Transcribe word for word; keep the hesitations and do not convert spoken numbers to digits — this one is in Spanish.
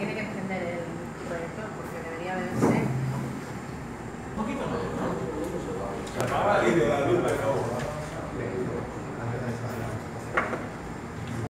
tiene que encender el proyector porque debería verse. Un poquito más. Se apaga el vídeo.